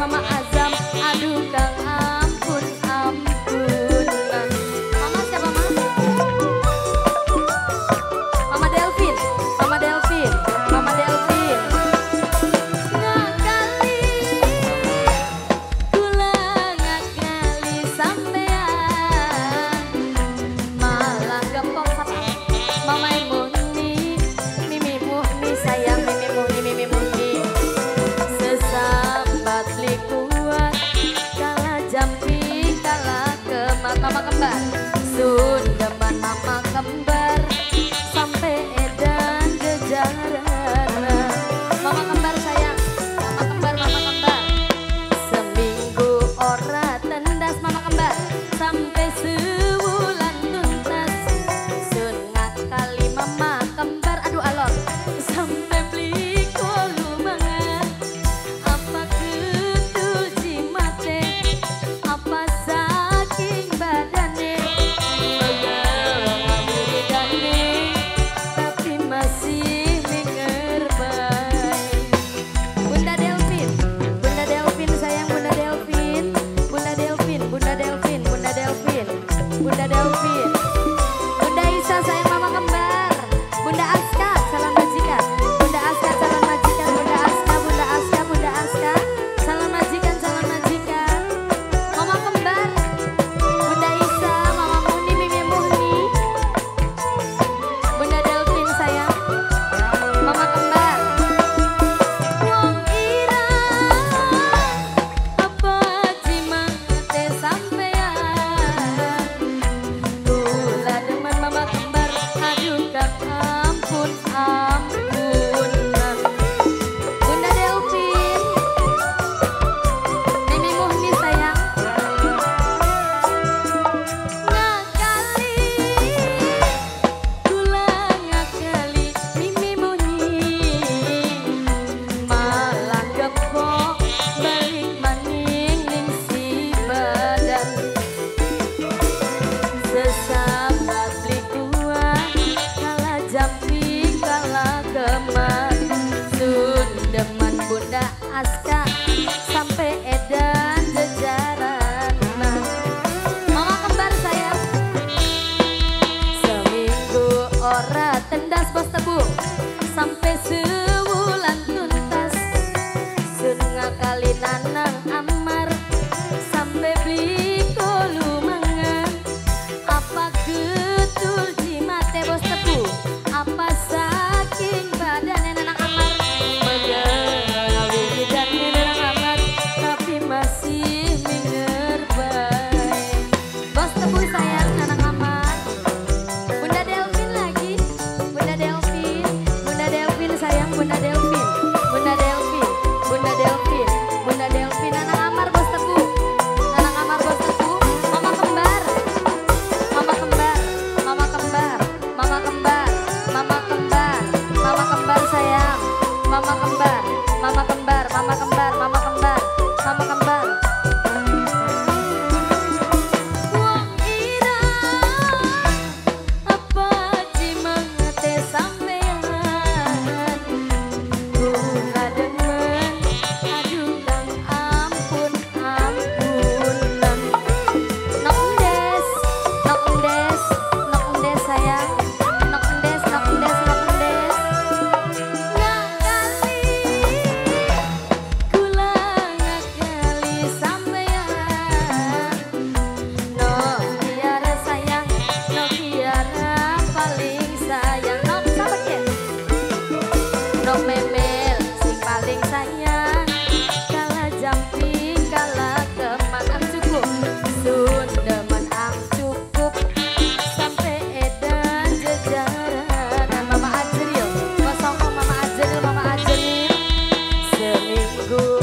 Mama Azam, aduh kang ampun ampun. Mama siapa mama? Mama Delvin, Mama Delvin, Mama Delvin. Ngakali, kula ngakali sampean, malah gempok sama Mama Muni, Mimi Muni sayang, Mimi Muni, Mimi Muni. Sesambat li kuat, kala jampi, kala kemat. Mama kembar, Sundeman mama kembar, sampai edan jejaran. Mama kembar sayang, mama kembar, mama kembar. Seminggu ora tendas mama kembar, sampai sewulan tuntas. Sun ngakali mama kembar, aduh alon, sampai beli kolu banget. Apa ketul jimate, apa saking badane, mengawuridane, tapi masih mengerbai. Bunda Delvin, Bunda Delvin sayang, Bunda Delvin, Bunda Delvin, Bunda Delvin, Bunda Delvin, Bunda Delvin. Bunda Isa sayang mama kembar, Bunda Aska salam majikan, Bunda Aska salam majikan, Bunda Aska, Bunda Aska, Bunda Aska salam majikan, salam majikan. Mama kembar, Bunda Isa, Mama Muni, Mimi Muni, Bunda Delvin sayang, mama kembar. Wong ira apa cimate sampean, kula demen mama kembar, aduh kang ampun ampun. Bunda Delvin, Mimi Muhni sayang, ngakali, kula ngakali, Mimi Muhni, malah gepok balik maning ning si badan. Sesambat beli kuat, kala jampi, kala kemat. Sundeman Bunda Aska, sampai edan jejaran. Mama kembar sayang, seminggu ora tendas bos tebu, sampai sewulan tuntas. Sun ngakali nanang amar, sampai beli kolu mangan. Apa getul jimate bos tebu, apa saking badan nanang amar, mengawi dan nanang amar, tapi masih mengerbai. Bos tebu sayang nanang amar. Bunda Delvin lagi, Bunda Delvin, Bunda Delvin sayang, Bunda Delvin, Bunda Delvin, Bunda Delvin, Bunda Delvin, nanang amar bos tebu, nanang amar bos tebu. Mama kembar, mama kembar, mama kembar, mama kembar, mama kembar, mama kembar sayang, mama kembar, mama kembar, mama kembar, mama kembar, mama kembar. Wong ira apa cimate sampean, kula demen, aduh kang ampun ampun. Nok endes, nok endes, nok endes sayang, nok endes, nok endes, nok endes. Ngakali, kula ngakali sampean. Nok tiara sayang, nok tiara paling sayang. Nok sahabat ya? Nok memel sing paling sayang, kala jampi, kala kemat ang cukup. Sundeman ang cukup, sampai edan jejaran. Mama Ajril, kosong Mama Ajril, Mama Ajril. Seminggu